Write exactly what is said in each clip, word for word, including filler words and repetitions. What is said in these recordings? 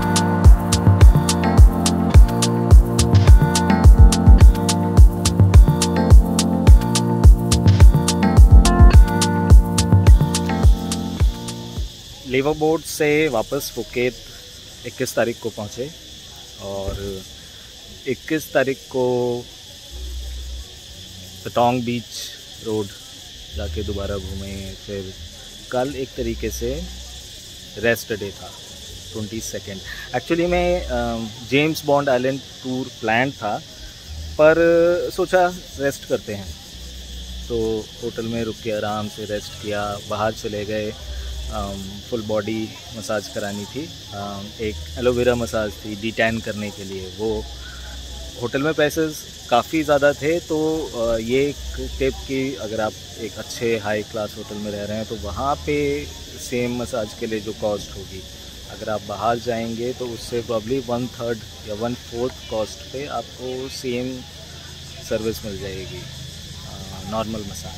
लिवरबोट से वापस फुकेत इक्कीस तारीख को पहुँचे और इक्कीस तारीख को पतोंग बीच रोड जाके दोबारा घूमे। फिर कल एक तरीके से रेस्ट डे था, ट्वेंटी सेकेंड। एक्चुअली में James Bond island tour plan था, पर सोचा रेस्ट करते हैं, तो होटल में रुक के आराम से रेस्ट किया। बाहर चले गए, फुल बॉडी मसाज करानी थी, एक एलोवेरा मसाज थी डी टैन करने के लिए। वो होटल में पैसेस काफ़ी ज़्यादा थे, तो ये एक टिप कि अगर आप एक अच्छे हाई क्लास होटल में रह रहे हैं तो वहाँ पे सेम मसाज के लिए जो कॉस्ट होगी, अगर आप बाहर जाएंगे तो उससे प्रॉब्ली वन थर्ड या वन फोर्थ कॉस्ट पे आपको सेम सर्विस मिल जाएगी, नॉर्मल मसाज।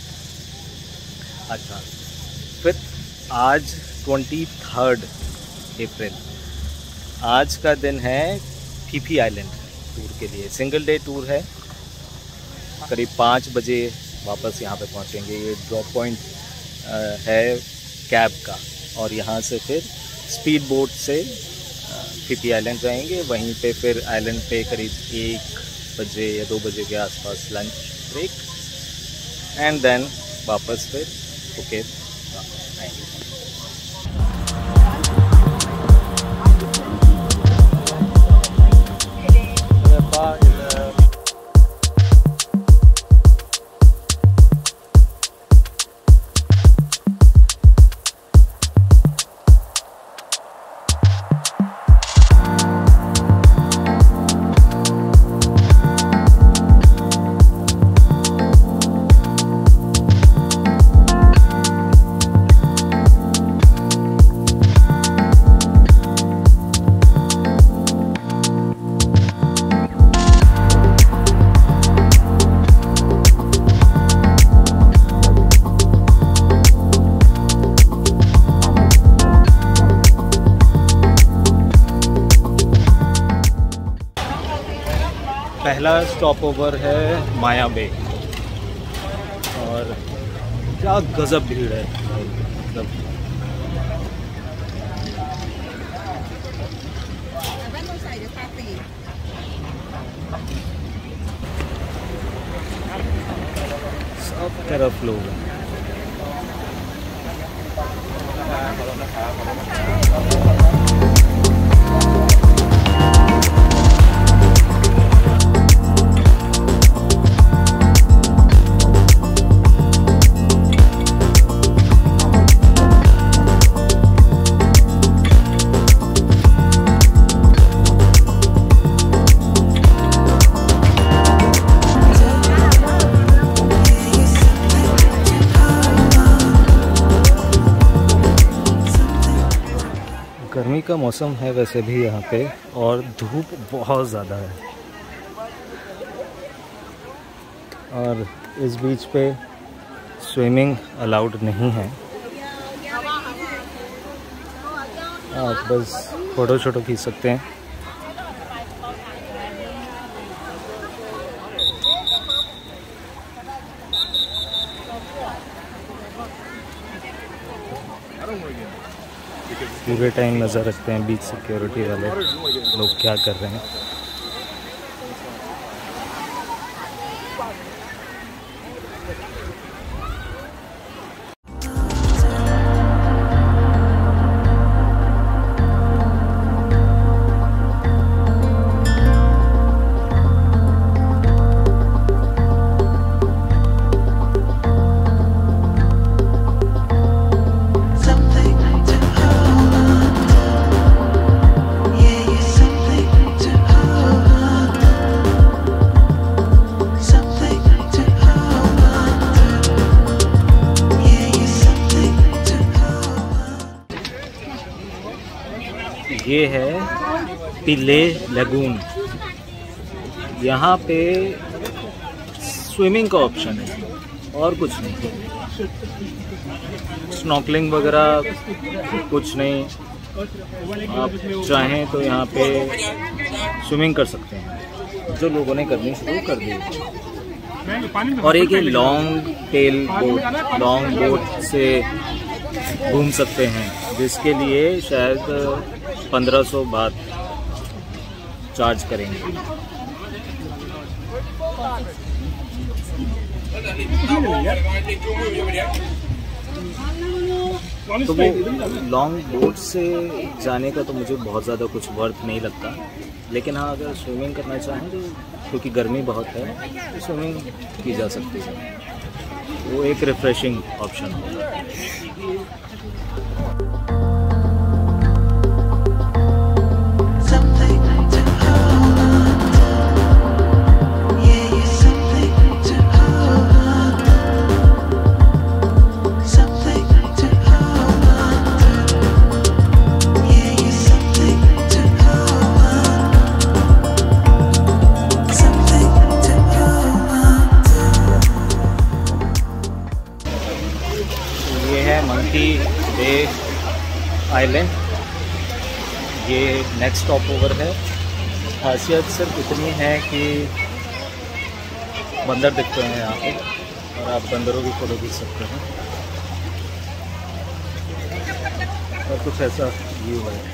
अच्छा, फिर आज ट्वेंटी थर्ड अप्रैल आज का दिन है पी पी आइलैंड टूर के लिए। सिंगल डे टूर है, करीब पाँच बजे वापस यहाँ पे पहुँचेंगे। ये ड्रॉप पॉइंट है कैब का, और यहाँ से फिर स्पीड बोट से पी पी आइलैंड जाएंगे। वहीं पे फिर आइलैंड पे करीब एक बजे या दो बजे के आसपास लंच ब्रेक, एंड देन वापस फिर फुकेत आएंगे। पहला स्टॉप ओवर है माया बे, और क्या गजब भीड़ है, मतलब सब तरफ लोग हैं। गर्मी का मौसम है वैसे भी यहाँ पे, और धूप बहुत ज़्यादा है, और इस बीच पे स्विमिंग अलाउड नहीं है। आप बस फ़ोटो शोटो खींच सकते हैं। पूरे टाइम नज़र रखते हैं बीच सिक्योरिटी वाले लोग क्या कर रहे हैं। ये है पिले लगून। यहाँ पे स्विमिंग का ऑप्शन है और कुछ नहीं, स्नॉर्कलिंग वगैरह कुछ नहीं, आप चाहें तो यहाँ पे स्विमिंग कर सकते हैं, जो लोगों ने करनी शुरू कर दी। और एक ये long tail boat, long boat से घूम सकते हैं, जिसके लिए शायद पंद्रह सौ बात चार्ज करेंगे। तो वो लॉन्ग बोट से जाने का तो मुझे बहुत ज़्यादा कुछ वर्थ नहीं लगता, लेकिन हाँ अगर स्विमिंग करना चाहें तो क्योंकि गर्मी बहुत है तो स्विमिंग की जा सकती है, वो एक रिफ्रेशिंग ऑप्शन होगा। मंकी बे आइलैंड, ये नेक्स्ट स्टॉप ओवर है। खासियत सिर्फ इतनी है कि बंदर दिखते हैं यहाँ पे और आप बंदरों की फोटो खींच सकते हैं, और कुछ ऐसा व्यू है।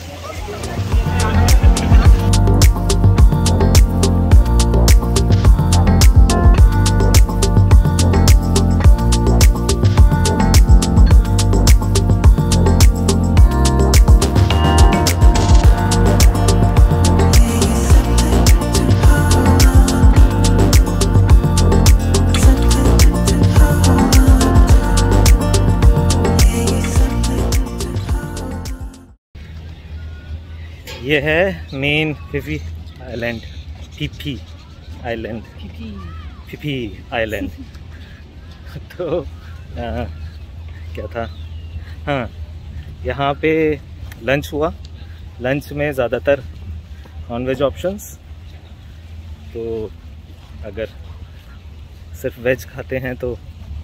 ये है main Phi Phi island, Phi Phi island, Phi Phi island. तो आ, क्या था, हाँ यहाँ पे लंच हुआ। लंच में ज़्यादातर नॉनवेज ऑप्शंस, तो अगर सिर्फ वेज खाते हैं तो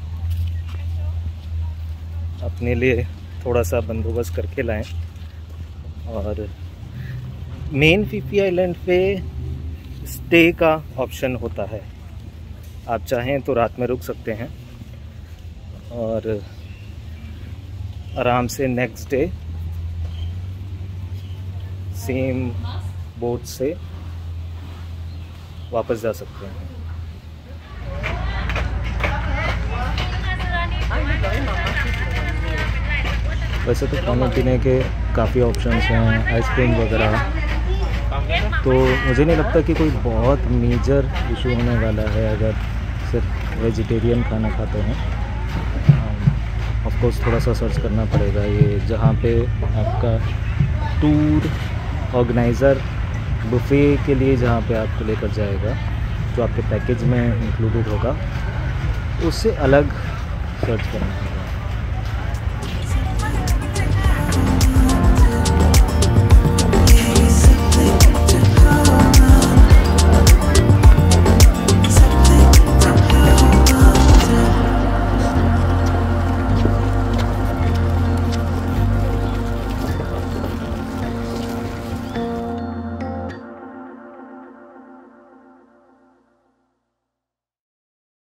अपने लिए थोड़ा सा बंदोबस्त करके लाएं। और मेन फिफी आइलैंड पे स्टे का ऑप्शन होता है, आप चाहें तो रात में रुक सकते हैं और आराम से नेक्स्ट डे सेम बोट से वापस जा सकते हैं। वैसे तो खाने पीने के काफ़ी ऑप्शंस हैं, आइसक्रीम वगैरह, तो मुझे नहीं लगता कि कोई बहुत मेजर इशू होने वाला है अगर सिर्फ वेजिटेरियन खाना खाते हैं। ऑफ कोर्स थोड़ा सा सर्च करना पड़ेगा, ये जहाँ पे आपका टूर ऑर्गेनाइज़र बुफे के लिए जहाँ पे आपको लेकर जाएगा, जो आपके पैकेज में इंक्लूडेड होगा, उससे अलग सर्च करना है।